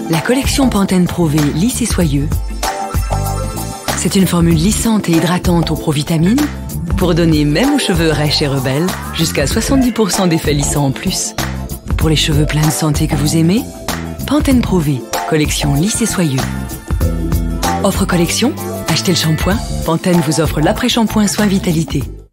La collection Pantene Pro V lisse et soyeux. C'est une formule lissante et hydratante aux provitamines pour donner même aux cheveux rêches et rebelles jusqu'à 70% d'effets lissants en plus. Pour les cheveux pleins de santé que vous aimez, Pantene Pro V, collection lisse et soyeux. Offre collection, achetez le shampoing, Pantene vous offre l'après-shampoing soin vitalité.